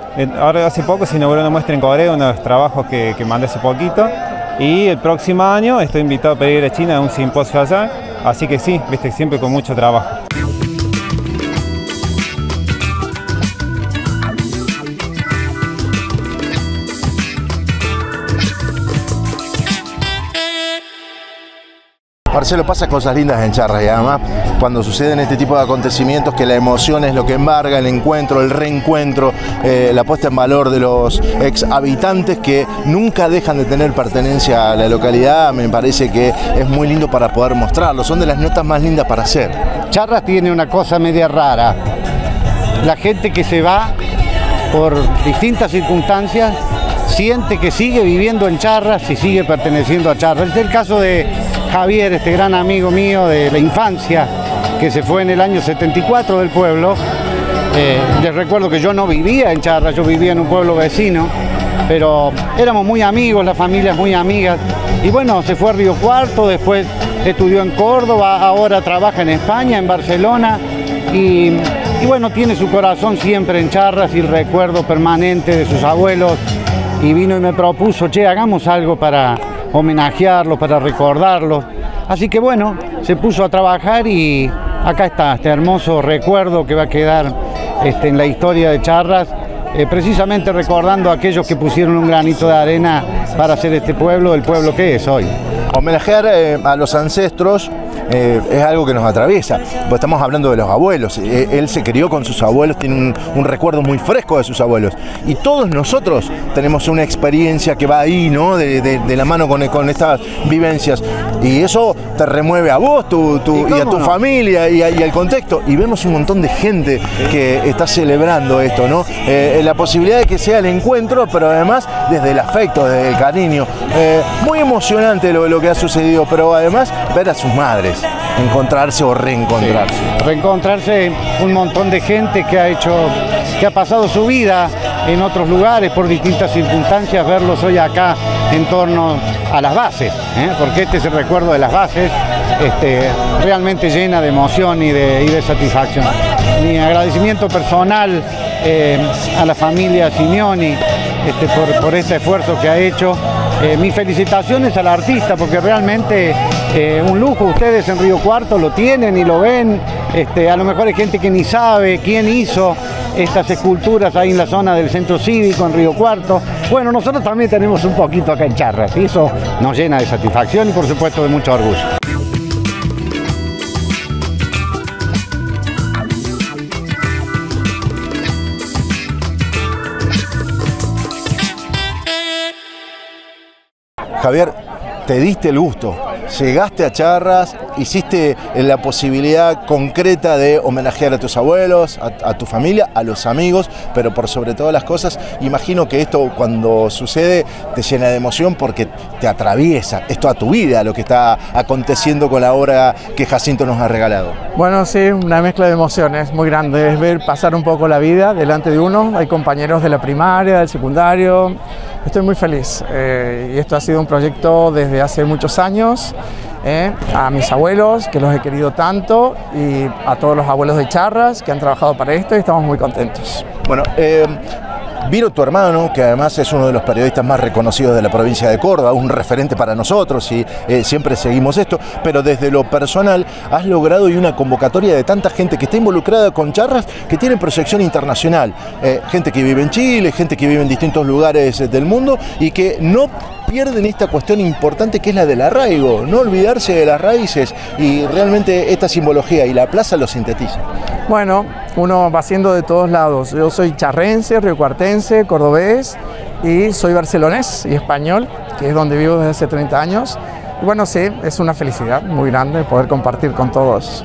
hace poco se inauguró una muestra en Corea, unos trabajos que mandé hace poquito. Y el próximo año estoy invitado para ir a China a un simposio allá. Así que sí, siempre con mucho trabajo. Marcelo, pasa cosas lindas en Charras y además cuando suceden este tipo de acontecimientos que la emoción es lo que embarga el encuentro, el reencuentro, la puesta en valor de los ex habitantes que nunca dejan de tener pertenencia a la localidad, me parece que es muy lindo para poder mostrarlo, son de las notas más lindas para hacer. Charras tiene una cosa media rara, la gente que se va por distintas circunstancias siente que sigue viviendo en Charras y sigue perteneciendo a Charras. Es el caso de Javier, este gran amigo mío de la infancia, que se fue en el año 74 del pueblo. Les recuerdo que yo no vivía en Charras, yo vivía en un pueblo vecino, pero éramos muy amigos, las familias muy amigas. Y bueno, se fue a Río Cuarto, después estudió en Córdoba, ahora trabaja en España, en Barcelona. Y bueno, tiene su corazón siempre en Charras y el recuerdo permanente de sus abuelos. Y vino y me propuso, che, hagamos algo para homenajearlos, para recordarlos. Así que bueno, se puso a trabajar y acá está este hermoso recuerdo que va a quedar en la historia de Charras, precisamente recordando a aquellos que pusieron un granito de arena para hacer este pueblo el pueblo que es hoy. Homenajear a los ancestros es algo que nos atraviesa, pues estamos hablando de los abuelos. Él se crió con sus abuelos, tiene un recuerdo muy fresco de sus abuelos, y todos nosotros tenemos una experiencia que va ahí, ¿no? de la mano con estas vivencias, y eso te remueve a vos y a tu familia y al contexto, y vemos un montón de gente que está celebrando esto, ¿no? La posibilidad de que sea el encuentro, pero además desde el afecto, desde el cariño. Muy emocionante lo que ha sucedido, pero además ver a sus madres. encontrarse o reencontrarse. Sí. Reencontrarse un montón de gente que ha pasado su vida en otros lugares por distintas circunstancias, verlos hoy acá en torno a las bases, porque este es el recuerdo de las bases, realmente llena de emoción y de satisfacción. Mi agradecimiento personal a la familia Simeoni por este esfuerzo que ha hecho. Mis felicitaciones al artista, porque realmente un lujo. Ustedes en Río Cuarto lo tienen y lo ven. A lo mejor hay gente que ni sabe quién hizo estas esculturas ahí en la zona del centro cívico en Río Cuarto. Bueno, nosotros también tenemos un poquito acá en Charras y eso nos llena de satisfacción y por supuesto de mucho orgullo. Javier, te diste el gusto, llegaste a Charras, hiciste la posibilidad concreta de homenajear a tus abuelos, a tu familia, a los amigos, pero por sobre todas las cosas, imagino que esto cuando sucede te llena de emoción porque te atraviesa, es toda tu vida lo que está aconteciendo con la obra que Jacinto nos ha regalado. Bueno, sí, una mezcla de emociones muy grande, es ver pasar un poco la vida delante de uno, hay compañeros de la primaria, del secundario. Estoy muy feliz y esto ha sido un proyecto desde hace muchos años, a mis abuelos que los he querido tanto y a todos los abuelos de Charras que han trabajado para esto y estamos muy contentos. Bueno, vino tu hermano, que además es uno de los periodistas más reconocidos de la provincia de Córdoba, un referente para nosotros y siempre seguimos esto, pero desde lo personal has logrado y una convocatoria de tanta gente que está involucrada con Charras que tiene proyección internacional, gente que vive en Chile, gente que vive en distintos lugares del mundo y que no pierden esta cuestión importante que es la del arraigo, no olvidarse de las raíces y realmente esta simbología y la plaza lo sintetiza. Bueno, uno va siendo de todos lados. Yo soy charrense, riocuartense, cordobés y soy barcelonés y español, que es donde vivo desde hace 30 años. Y bueno, sí, es una felicidad muy grande poder compartir con todos.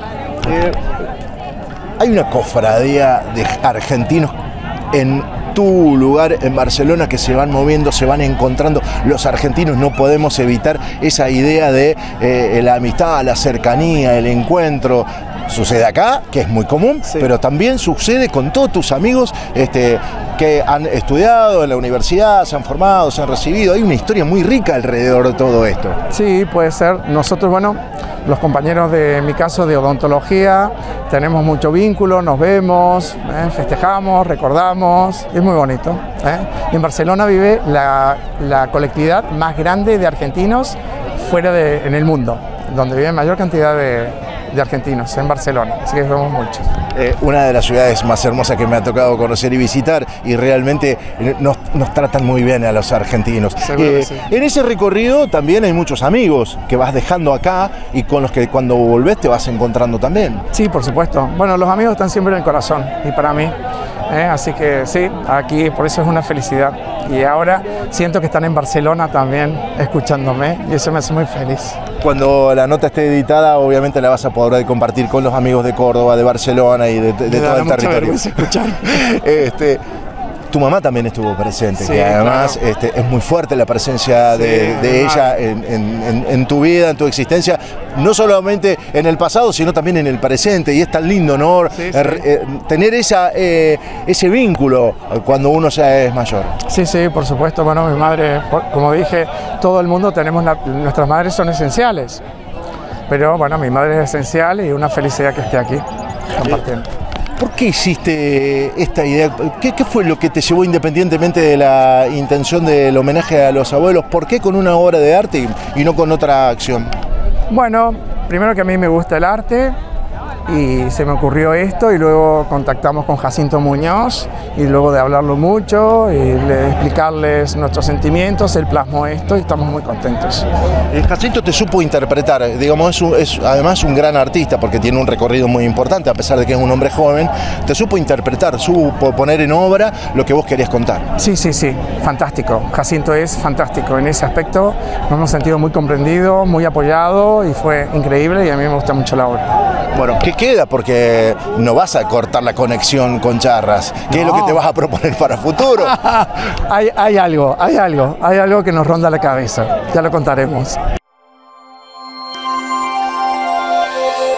Hay una cofradía de argentinos en tu lugar en Barcelona que se van moviendo, se van encontrando. Los argentinos no podemos evitar esa idea de la amistad, la cercanía, el encuentro. Sucede acá, que es muy común, sí, pero también sucede con todos tus amigos que han estudiado en la universidad, se han formado, se han recibido. Hay una historia muy rica alrededor de todo esto. Sí, puede ser. Nosotros, bueno, los compañeros de mi caso de odontología, tenemos mucho vínculo, nos vemos, festejamos, recordamos, es muy bonito. En Barcelona vive la colectividad más grande de argentinos en el mundo, donde vive mayor cantidad de argentinos, en Barcelona, así que somos muchos. Una de las ciudades más hermosas que me ha tocado conocer y visitar y realmente nos tratan muy bien a los argentinos. Sí. En ese recorrido también hay muchos amigos que vas dejando acá y con los que cuando volvés te vas encontrando también. Sí, por supuesto. Bueno, los amigos están siempre en el corazón y para mí. Así que sí, aquí por eso es una felicidad. Y ahora siento que están en Barcelona también escuchándome y eso me hace muy feliz. Cuando la nota esté editada, obviamente la vas a poder compartir con los amigos de Córdoba, de Barcelona y de todo el territorio. Escuchar. Tu mamá también estuvo presente, sí, que además claro, es muy fuerte la presencia de ella en tu vida, en tu existencia, no solamente en el pasado, sino también en el presente, y es tan lindo, ¿no? Sí, tener ese vínculo cuando uno ya es mayor. Sí, sí, por supuesto. Bueno, mi madre, como dije, todo el mundo tenemos, nuestras madres son esenciales, pero bueno, mi madre es esencial y una felicidad que esté aquí compartiendo. ¿Por qué hiciste esta idea? ¿Qué fue lo que te llevó, independientemente de la intención del homenaje a los abuelos? ¿Por qué con una obra de arte y no con otra acción? Bueno, primero que a mí me gusta el arte y se me ocurrió esto y luego contactamos con Jacinto Muñoz y luego de hablarlo mucho y de explicarles nuestros sentimientos, él plasmó esto y estamos muy contentos. Jacinto te supo interpretar, digamos, es además un gran artista porque tiene un recorrido muy importante, a pesar de que es un hombre joven, te supo interpretar, supo poner en obra lo que vos querías contar. Sí, sí, sí, fantástico. Jacinto es fantástico en ese aspecto, nos hemos sentido muy comprendidos, muy apoyados y fue increíble y a mí me gusta mucho la obra. Bueno, ¿qué queda? Porque no vas a cortar la conexión con Charras. ¿Qué es lo que te vas a proponer para futuro? hay algo que nos ronda la cabeza. Ya lo contaremos.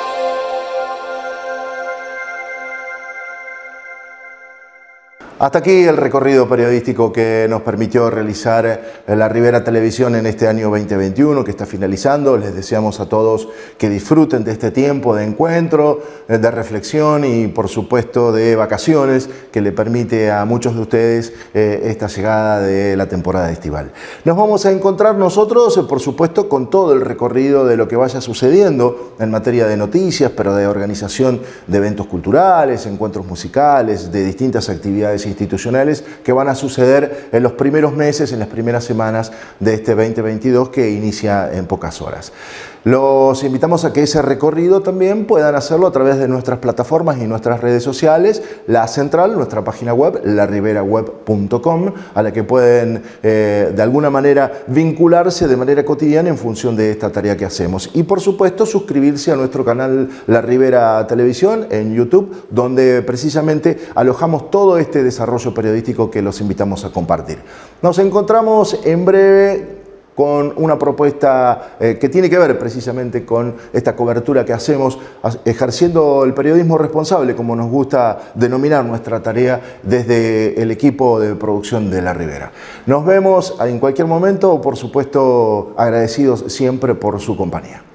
Hasta aquí el recorrido periodístico que nos permitió realizar la Ribera Televisión en este año 2021 que está finalizando. Les deseamos a todos que disfruten de este tiempo de encuentro, de reflexión y por supuesto de vacaciones que le permite a muchos de ustedes esta llegada de la temporada estival. Nos vamos a encontrar nosotros, por supuesto, con todo el recorrido de lo que vaya sucediendo en materia de noticias, pero de organización de eventos culturales, encuentros musicales, de distintas actividades institucionales que van a suceder en los primeros meses, en las primeras semanas de este 2022 que inicia en pocas horas. Los invitamos a que ese recorrido también puedan hacerlo a través de nuestras plataformas y nuestras redes sociales, la central, nuestra página web, lariberaweb.com, a la que pueden de alguna manera vincularse de manera cotidiana en función de esta tarea que hacemos. Y por supuesto suscribirse a nuestro canal La Ribera Televisión en YouTube, donde precisamente alojamos todo este desarrollo periodístico que los invitamos a compartir. Nos encontramos en breve con una propuesta que tiene que ver precisamente con esta cobertura que hacemos, ejerciendo el periodismo responsable, como nos gusta denominar nuestra tarea desde el equipo de producción de La Ribera. Nos vemos en cualquier momento, por supuesto agradecidos siempre por su compañía.